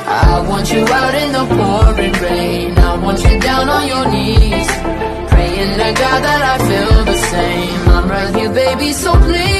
I want you out in the pouring rain. I want you down on your knees, praying to God that I feel the same. I'm right here, baby, so please